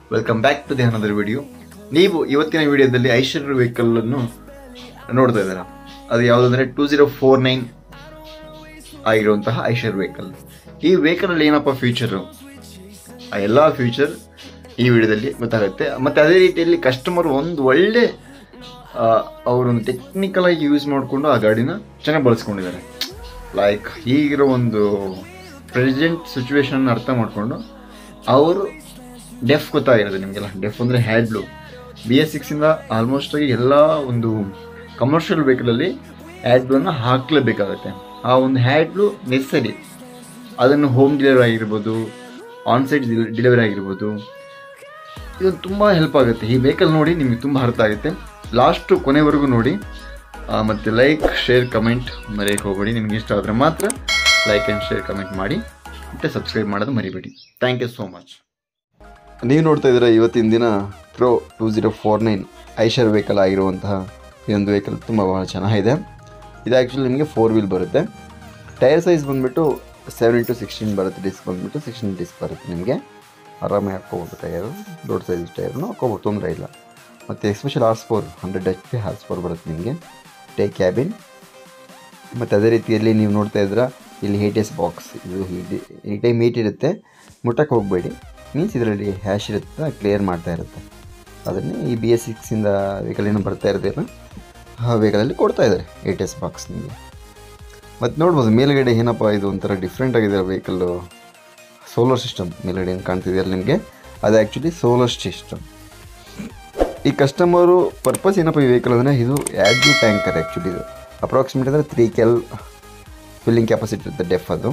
Welcome back to the another video. ನೀವು ಇವತ್ತಿನ ವಿಡಿಯೋದಲ್ಲಿ ಐಶರ್ ವೆಹಿಕಲ್ ಅನ್ನು ನೋಡ್ತಾ ಇದ್ದೀರಾ. ಅದು ಯಾವುದಂದ್ರೆ 2049 ಆಗಿರುವಂತಹ ಐಶರ್ ವೆಹಿಕಲ್. ಈ ವೆಹಿಕಲ್ ಅಲ್ಲಿ ಏನಪ್ಪ ಫ್ಯೂಚರು, ಆ ಎಲ್ಲ ಫ್ಯೂಚರ್ ಈ ವಿಡಿಯೋದಲ್ಲಿ ಗೊತ್ತಾಗುತ್ತೆ. ಮತ್ತು ಅದೇ ರೀತಿಯಲ್ಲಿ ಕಸ್ಟಮರ್ ಒಂದು ಒಳ್ಳೆ ಅವರೊಂದು ಟೆಕ್ನಿಕಲ್ ಆಗಿ ಯೂಸ್ ಮಾಡಿಕೊಂಡು ಆ ಗಾಡಿನ ಚೆನ್ನಾಗಿ ಬಳಸ್ಕೊಂಡಿದ್ದಾರೆ. ಲೈಕ್ ಈಗಿರೋ ಒಂದು ಪ್ರೆಸೆಂಟ್ ಸಿಚುವೇಶನ್ ಅರ್ಥ ಮಾಡಿಕೊಂಡು ಅವರು ಡೆಫ್ ಗೊತ್ತಾಗಿರೋದು ನಿಮಗೆಲ್ಲ. ಡೆಫ್ ಅಂದರೆ ಹ್ಯಾಡ್ ಬ್ಲೂ. BS6 ಇಂದ ಆಲ್ಮೋಸ್ಟ್ ಆಗಿ ಎಲ್ಲ ಒಂದು ಕಮರ್ಷಿಯಲ್ ವೆಹಿಕಲಲ್ಲಿ ಹ್ಯಾಡ್ ಬ್ಲೂನ ಹಾಕಲೇಬೇಕಾಗುತ್ತೆ. ಆ ಒಂದು ಹ್ಯಾಡ್ ಬ್ಲೂ ನೆಸಸರಿ. ಅದನ್ನು ಹೋಮ್ ಡೆಲಿವರಿ ಆಗಿರ್ಬೋದು, ಆನ್ಸೈಟ್ ಡೆಲಿವರಿ ಆಗಿರ್ಬೋದು, ಇದೊಂದು ತುಂಬ ಹೆಲ್ಪ್ ಆಗುತ್ತೆ. ಈ ವೆಹಿಕಲ್ ನೋಡಿ ನಿಮಗೆ ತುಂಬ ಅರ್ಥ ಆಗುತ್ತೆ. ಲಾಸ್ಟು ಕೊನೆವರೆಗೂ ನೋಡಿ. ಮತ್ತು ಲೈಕ್, ಶೇರ್, ಕಮೆಂಟ್ ಮರೆಯೋಕ್ಕೆ ಹೋಗಬೇಡಿ. ನಿಮ್ಗೆ ಇಷ್ಟ ಆದರೆ ಮಾತ್ರ ಲೈಕ್ ಆ್ಯಂಡ್ ಶೇರ್ ಕಮೆಂಟ್ ಮಾಡಿ, ಮತ್ತು ಸಬ್ಸ್ಕ್ರೈಬ್ ಮಾಡೋದು ಮರಿಬೇಡಿ. Thank you so much. ನೀವು ನೋಡ್ತಾ ಇದ್ದೀರಾ ಇವತ್ತಿನ ದಿನ ಪ್ರೋ 2049 ಐಶರ್ ವೆಹಿಕಲ್ ಆಗಿರುವಂತಹ ಈ ಒಂದು ವೆಹಿಕಲ್ ತುಂಬ ಭಾಳ ಚೆನ್ನಾಗಿದೆ. ಇದು ಆ್ಯಕ್ಚುಲಿ ನಿಮಗೆ 4 ವೀಲ್ ಬರುತ್ತೆ. ಟೈರ್ ಸೈಜ್ ಬಂದುಬಿಟ್ಟು 7x16 ಬರುತ್ತೆ. ಡಿಸ್ಕ್ ಬಂದುಬಿಟ್ಟು 16 ಡಿಸ್ಕ್ ಬರುತ್ತೆ. ನಿಮಗೆ ಆರಾಮಾಗಿ ಹಾಕ್ಕೋಬೋದು. ಟೈರು ದೊಡ್ಡ ಸೈಜ್ ಟೈರ್ನು ಹಾಕ್ಕೋಬೋದು, ತೊಂದರೆ ಇಲ್ಲ. ಮತ್ತು ಎಕ್ಸ್ಪೆಷಲ್ R4 100 HP R4 ಬರುತ್ತೆ ನಿಮಗೆ. Day cabin. ಮತ್ತು ಅದೇ ರೀತಿಯಲ್ಲಿ ನೀವು ನೋಡ್ತಾ ಇದ್ದೀರಾ ಇಲ್ಲಿ ATS ಬಾಕ್ಸ್. ಇದು ಈ ಟೈಮ್ ಹೀಟ್ ಇರುತ್ತೆ, ಮುಟ್ಟಕ್ಕೆ ಹೋಗಬೇಡಿ. ಮೀನ್ಸ್ ಇದರಲ್ಲಿ ಹ್ಯಾಶ್ ಇರುತ್ತೆ, ಕ್ಲಿಯರ್ ಮಾಡ್ತಾ ಇರುತ್ತೆ. ಅದನ್ನೇ ಈ BS6 ಇಂದ ವೆಹಿಕಲ್ ಏನೋ ಬರ್ತಾ ಇರೋದಿಲ್ಲ, ಆ ವೆಹಿಕಲಲ್ಲಿ ಕೊಡ್ತಾ ಇದ್ದಾರೆ ATS ಬಾಕ್ಸ್ ನಿಮಗೆ. ಮತ್ತು ನೋಡ್ಬೋದು ಮೇಲ್ಗಡೆ ಏನಪ್ಪ ಇದು ಒಂಥರ ಡಿಫ್ರೆಂಟ್ ಆಗಿದೆ ವೆಹಿಕಲ್ಲು. ಸೋಲಾರ್ ಸಿಸ್ಟಮ್ ಮೇಲ್ಗಡೆ ಏನು ಕಾಣ್ತಿದೆಯಲ್ಲ ನಿಮಗೆ, ಅದು ಆ್ಯಕ್ಚುಲಿ ಸೋಲಾರ್ ಸಿಸ್ಟಮ್. ಈ ಕಸ್ಟಮರು ಪರ್ಪಸ್ ಏನಪ್ಪ ಈ ವೆಹಿಕಲ್ ಅಂದರೆ ಇದು ಆ್ಯಡ್ ಟ್ಯಾಂಕರ್. ಆ್ಯಕ್ಚುಲಿ ಇದು ಅಪ್ರಾಕ್ಸಿಮೇಟ್ ಅಂದರೆ 3 KL ಫಿಲ್ಲಿಂಗ್ ಕೆಪಾಸಿಟಿ ಇರುತ್ತೆ. ಡೆಫ್ ಅದು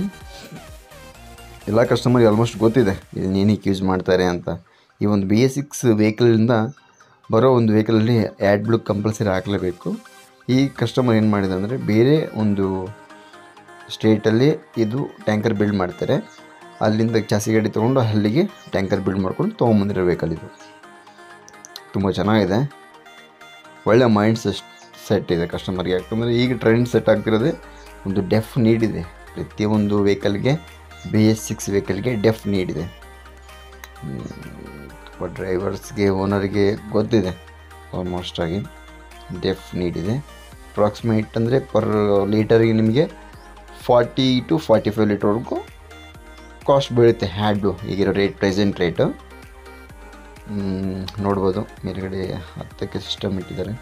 ಎಲ್ಲ ಕಸ್ಟಮರ್ಗೆ ಆಲ್ಮೋಸ್ಟ್ ಗೊತ್ತಿದೆ ಇದನ್ನ ಏನಕ್ಕೆ ಯೂಸ್ ಮಾಡ್ತಾರೆ ಅಂತ. ಈ ಒಂದು BS6 ವೆಹಿಕಲಿಂದ ಬರೋ ಒಂದು ವೆಹಿಕಲಲ್ಲಿ ಆ್ಯಡ್ ಬ್ಲೂ ಕಂಪಲ್ಸರಿ ಹಾಕಲೇಬೇಕು. ಈ ಕಸ್ಟಮರ್ ಏನು ಮಾಡಿದೆ ಅಂದರೆ ಬೇರೆ ಒಂದು ಸ್ಟೇಟಲ್ಲಿ ಇದು ಟ್ಯಾಂಕರ್ ಬಿಲ್ಡ್ ಮಾಡ್ತಾರೆ. ಅಲ್ಲಿಂದ ಚಾಸಿ ಗಾಡಿ ತೊಗೊಂಡು ಅಲ್ಲಿಗೆ ಟ್ಯಾಂಕರ್ ಬಿಲ್ಡ್ ಮಾಡ್ಕೊಂಡು ತೊಗೊಂಬಂದಿರೋ ವೆಹಿಕಲ್ ಇದು. ತುಂಬ ಚೆನ್ನಾಗಿದೆ. ಒಳ್ಳೆ ಮೈಂಡ್ ಸೆಟ್ ಇದೆ ಕಸ್ಟಮರ್ಗೆ. ಯಾಕಂದರೆ ಈಗ ಟ್ರೆಂಡ್ ಸೆಟ್ ಆಗ್ತಿರೋದೇ ಒಂದು ಡೆಫ್ ನೀಡಿದೆ. ಪ್ರತಿಯೊಂದು ವೆಹಿಕಲ್ಗೆ BS6 ವೆಹಿಕಲ್ಗೆ ಡೆಫ್ ನೀಡಿದೆ. ಡ್ರೈವರ್ಸ್ಗೆ, ಓನರ್ಗೆ ಗೊತ್ತಿದೆ ಆಲ್ಮೋಸ್ಟ್ ಆಗಿ ಡೆಫ್ ನೀಡಿದೆ. ಅಪ್ರಾಕ್ಸಿಮೇಟ್ ಅಂದರೆ ಪರ್ ಲೀಟರಿಗೆ ನಿಮಗೆ 40 to 45 ಲೀಟರ್ವರೆಗೂ ಕಾಸ್ಟ್ ಬೀಳುತ್ತೆ ಹ್ಯಾಡ್ ಬ್ಲೂ ಈಗಿರೋ ರೇಟ್, ಪ್ರೆಸೆಂಟ್ ರೇಟು. ನೋಡ್ಬೋದು ಮೇಲ್ಗಡೆ 10ಕ್ಕೆ ಸಿಸ್ಟಮ್ ಇಟ್ಟಿದ್ದಾರೆ.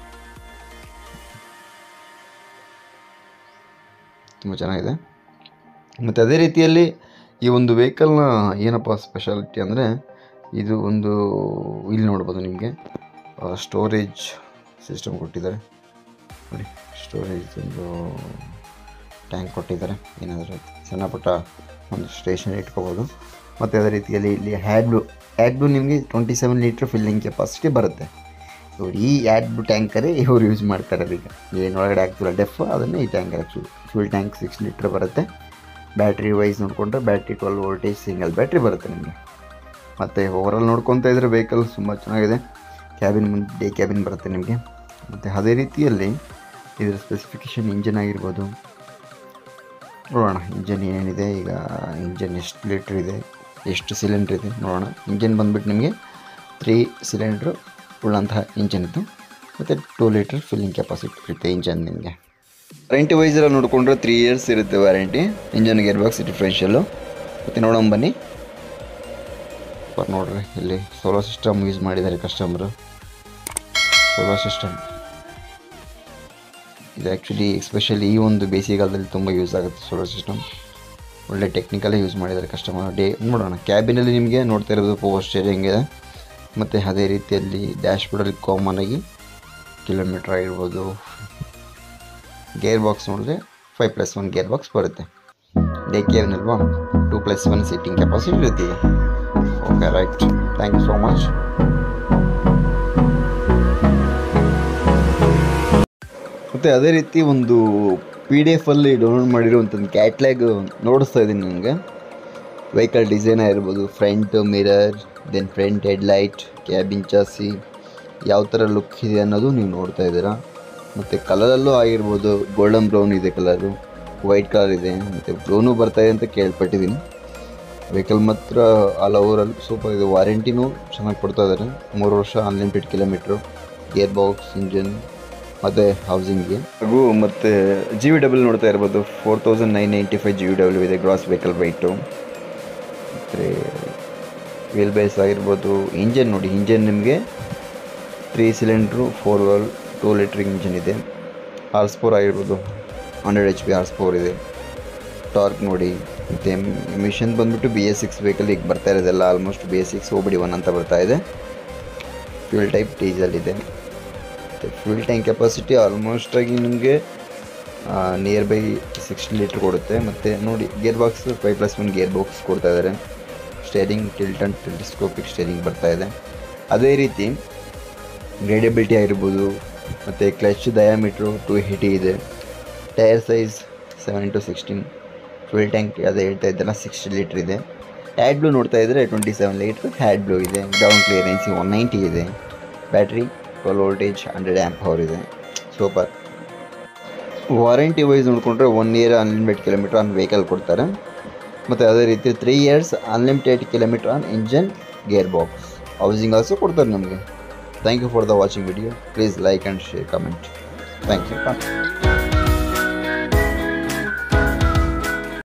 ತುಂಬ ಚೆನ್ನಾಗಿದೆ. ಮತ್ತು ಅದೇ ರೀತಿಯಲ್ಲಿ ಈ ಒಂದು ವೆಹಿಕಲ್ನ ಏನಪ್ಪ ಸ್ಪೆಷಾಲಿಟಿ ಅಂದರೆ ಇದು ಒಂದು ಇಲ್ಲಿ ನೋಡ್ಬೋದು ನಿಮಗೆ ಸ್ಟೋರೇಜ್ ಸಿಸ್ಟಮ್ ಕೊಟ್ಟಿದ್ದಾರೆ. ನೋಡಿ, ಸ್ಟೋರೇಜ್ ಒಂದು ಟ್ಯಾಂಕ್ ಕೊಟ್ಟಿದ್ದಾರೆ. ಏನಾದರೂ ಸಣ್ಣ ಪುಟ್ಟ ಒಂದು ಸ್ಟೇಷನ್ ಇಟ್ಕೋಬೋದು. ಮತ್ತು ಅದೇ ರೀತಿಯಲ್ಲಿ ಇಲ್ಲಿ ಹ್ಯಾಡ್ ಬ್ಲೂ ನಿಮಗೆ 27 ಲೀಟ್ರ್ ಫಿಲ್ಲಿಂಗ್ ಕೆಪಾಸಿಟಿ ಬರುತ್ತೆ. ನೋಡಿ, ಈ ಹ್ಯಾಡ್ ಬ್ಲೂ ಟ್ಯಾಂಕರೇ ಇವರು ಯೂಸ್ ಮಾಡ್ತಾರೆ. ಈಗ ಏನೊಳಗಡೆ ಆಗ್ತಿಲ್ಲ ಡೆಫ್, ಅದನ್ನೇ ಈ tanker actually fuel tank 6 litre ಬರುತ್ತೆ. ಬ್ಯಾಟ್ರಿ ವೈಸ್ ನೋಡಿಕೊಂಡ್ರೆ ಬ್ಯಾಟ್ರಿ 12 ವೋಲ್ಟೇಜ್ ಸಿಂಗಲ್ ಬ್ಯಾಟ್ರಿ ಬರುತ್ತೆ ನಿಮಗೆ. ಮತ್ತು ಓವರಾಲ್ ನೋಡ್ಕೊತಾ ಇದ್ದರೆ ವೆಹಿಕಲ್ ತುಂಬ ಚೆನ್ನಾಗಿದೆ. ಕ್ಯಾಬಿನ್ ಮುಂದೆ ಡೇ ಕ್ಯಾಬಿನ್ ಬರುತ್ತೆ ನಿಮಗೆ. ಮತ್ತು ಅದೇ ರೀತಿಯಲ್ಲಿ ಇದರ ಸ್ಪೆಸಿಫಿಕೇಷನ್ ಇಂಜನ್ ಆಗಿರ್ಬೋದು. ನೋಡೋಣ ಇಂಜನ್ ಏನೇನಿದೆ. ಈಗ ಇಂಜನ್ ಎಷ್ಟು ಲೀಟ್ರ್ ಇದೆ, ಎಷ್ಟು ಸಿಲಿಂಡ್ರ್ ಇದೆ ನೋಡೋಣ. ಇಂಜನ್ ಬಂದುಬಿಟ್ಟು ನಿಮಗೆ 3 ಸಿಲಿಂಡ್ರು ಉಳ್ಳಂತಹ ಇಂಜನ್ ಇತ್ತು. ಮತ್ತು 2 ಲೀಟ್ರ್ ಫಿಲ್ಲಿಂಗ್ ಕೆಪಾಸಿಟಿ ಇರುತ್ತೆ ಇಂಜನ್ ನಿಮಗೆ. ವಾರಂಟಿ ವೈಸ್ ಎಲ್ಲ ನೋಡಿಕೊಂಡ್ರೆ 3 ಇಯರ್ಸ್ ಇರುತ್ತೆ warranty. Engine, gear box, differential. ಮತ್ತು ನೋಡೋಣ ಬನ್ನಿ. ನೋಡ್ರಿ, ಇಲ್ಲಿ ಸೋಲಾರ್ ಸಿಸ್ಟಮ್ ಯೂಸ್ ಮಾಡಿದ್ದಾರೆ ಕಸ್ಟಮರು. ಸೋಲಾರ್ ಸಿಸ್ಟಮ್ ಇದು ಆ್ಯಕ್ಚುಲಿ ಎಸ್ಪೆಷಲಿ ಈ ಒಂದು ಬೇಸಿಗೆಗಾಲದಲ್ಲಿ ತುಂಬ ಯೂಸ್ ಆಗುತ್ತೆ ಸೋಲಾರ್ ಸಿಸ್ಟಮ್. ಒಳ್ಳೆ ಟೆಕ್ನಿಕಲೇ ಯೂಸ್ ಮಾಡಿದ್ದಾರೆ ಕಸ್ಟಮರ್. ನೋಡೋಣ ಕ್ಯಾಬಿನಲ್ಲಿ ನಿಮಗೆ ನೋಡ್ತಾ ಇರೋದು ಪವರ್ ಸ್ಟೇರಿಂಗ್ ಇದೆ. ಮತ್ತು ಅದೇ ರೀತಿಯಲ್ಲಿ ಡ್ಯಾಶ್ ಬೋರ್ಡಲ್ಲಿ ಕಾಮನ್ ಆಗಿ ಕಿಲೋಮೀಟ್ರ್ ಆಗಿರ್ಬೋದು. ಗೇರ್ ಬಾಕ್ಸ್ ನೋಡಿದ್ರೆ 5+1 ಗೇರ್ ಬಾಕ್ಸ್ ಬರುತ್ತೆ. ಡೇ ಕ್ಯಾಬಿನಲ್ವಾ 2+1 ಸೀಟಿಂಗ್ ಕೆಪಾಸಿಟಿ ಇರುತ್ತೆ. Okay, right. Thank you so much. ಮತ್ತು ಅದೇ ರೀತಿ ಒಂದು PDF ಅಲ್ಲಿ ಡೌನ್ಲೋಡ್ ಮಾಡಿರುವಂಥದ್ದು ಕ್ಯಾಟ್ಲಾಗ್ ನೋಡಿಸ್ತಾ ಇದ್ದೀನಿ ನನಗೆ. ವೆಹಿಕಲ್ ಡಿಸೈನ್ ಆಗಿರ್ಬೋದು, front mirror, then front headlight, cabin chassis ಯಾವ ಥರ ಲುಕ್ ಇದೆ ಅನ್ನೋದು ನೀವು ನೋಡ್ತಾ ಇದ್ದೀರಾ. ಮತ್ತು ಕಲರಲ್ಲೂ ಆಗಿರ್ಬೋದು, ಗೋಲ್ಡನ್ ಬ್ರೌನ್ ಇದೆ ಕಲರು, ವೈಟ್ ಕಲರ್ ಇದೆ, ಮತ್ತು ಬ್ರೌನು ಬರ್ತಾಯಿದೆ ಅಂತ ಕೇಳ್ಪಟ್ಟಿದ್ದೀನಿ. ವೆಹಿಕಲ್ ಮಾತ್ರ ಆಲ್ ಓವರಲ್ಲಿ ಸೂಪರ್ ಇದೆ. ವಾರಂಟಿನೂ ಚೆನ್ನಾಗಿ ಕೊಡ್ತಾ ಇದ್ದಾರೆ, 3 ವರ್ಷ unlimited kilometre, gear box, engine ಮತ್ತು ಹೌಸಿಂಗ್ಗೆ. ಹಾಗೂ ಮತ್ತು GVW ನೋಡ್ತಾ ಇರ್ಬೋದು, 4995 GVW ಇದೆ ಗ್ರಾಸ್ ವೆಹಿಕಲ್ ವೆಯ್ಟು. ಮತ್ತು ವೀಲ್ ಬೇಸ್ ಆಗಿರ್ಬೋದು. ಇಂಜನ್ ನೋಡಿ, ಇಂಜನ್ ನಿಮಗೆ 3 ಸಿಲಿಂಡ್ರು 4 ವಾಲ್ 2 ಲೀಟ್ರ್ ಇಂಜನ್ ಇದೆ. ಹಾರ್ಸ್ ಪವರ್ ಆಗಿರ್ಬೋದು 100 HP ಹಾರ್ಸ್ ಪವರ್ ಇದೆ. ಟಾರ್ಕ್ ನೋಡಿ. ಮತ್ತು ಮಿಷನ್ ಬಂದುಬಿಟ್ಟು BS6 ವೆಹಿಕಲ್ ಈಗ ಬರ್ತಾ ಇರೋದೆಲ್ಲ ಆಲ್ಮೋಸ್ಟ್ BS6 OBD1 ಅಂತ ಬರ್ತಾ ಇದೆ. ಫ್ಯೂಲ್ ಟೈಪ್ ಡೀಸೆಲ್ ಇದೆ. ಮತ್ತು ಫ್ಯೂಲ್ ಟ್ಯಾಂಕ್ ಕೆಪಾಸಿಟಿ ಆಲ್ಮೋಸ್ಟ್ ಆಗಿ ನಿಮಗೆ ನಿಯರ್ ಬೈ 16 ಲೀಟ್ರ್ ಕೊಡುತ್ತೆ. ಮತ್ತು ನೋಡಿ ಗೇರ್ ಬಾಕ್ಸ್ 5+1 ಗೇರ್ ಬಾಕ್ಸ್ ಕೊಡ್ತಾ ಇದ್ದಾರೆ. Steering tilt and telescopic steering ಬರ್ತಾ ಇದೆ. ಅದೇ ರೀತಿ ಗ್ರೇಡಬಿಲಿಟಿ ಆಗಿರ್ಬೋದು. ಮತ್ತು ಕ್ಲಚ್ ಡಯಾಮೀಟ್ರು 280 ಇದೆ. Tyre size 7x16. Fuel tank ಅದೇ ಹೇಳ್ತಾ ಇದ್ದಲ್ಲ 60 ಲೀಟ್ರ್ ಇದೆ. ಹ್ಯಾಡ್ ಬ್ಲೂ ನೋಡ್ತಾ ಇದ್ದರೆ 27 ಲೀಟ್ರ್ ಹ್ಯಾಡ್ ಬ್ಲೂ ಇದೆ. ಗ್ರೌಂಡ್ ಕ್ಲಿಯರೆನ್ಸ್ 190 ಇದೆ. ಬ್ಯಾಟ್ರಿ 12 ವೋಲ್ಟೇಜ್ 100 ಆ್ಯಂಪ್ ಅವರ್ ಇದೆ. ಸೂಪರ್. ವಾರಂಟಿ ವೈಸ್ ನೋಡಿಕೊಂಡ್ರೆ 1 year unlimited kilometre on vehicle ಕೊಡ್ತಾರೆ. ಮತ್ತು ಅದೇ ರೀತಿ 3 years unlimited kilometre on engine, gear box, housing also ಕೊಡ್ತಾರೆ ನಮಗೆ. Thank you for the watching video. Please like and share, comment. Thank you.